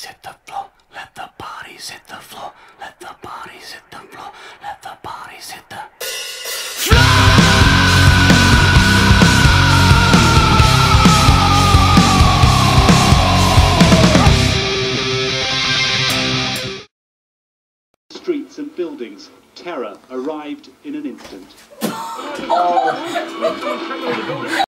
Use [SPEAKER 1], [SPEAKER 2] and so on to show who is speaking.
[SPEAKER 1] bodies hit the floor. Let the bodies hit the floor. Let the bodies hit the floor. Let the bodies hit the
[SPEAKER 2] Streets and buildings, terror arrived in an instant.